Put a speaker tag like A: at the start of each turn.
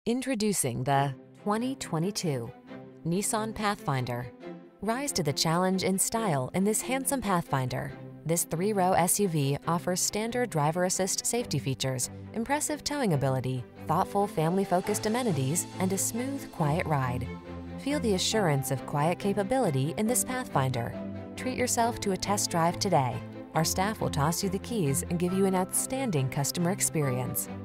A: Introducing the 2022 Nissan Pathfinder. Rise to the challenge in style in this handsome Pathfinder. This three-row SUV offers standard driver assist safety features, impressive towing ability, thoughtful family-focused amenities, and a smooth, quiet ride. Feel the assurance of quiet capability in this Pathfinder. Treat yourself to a test drive today. Our staff will toss you the keys and give you an outstanding customer experience.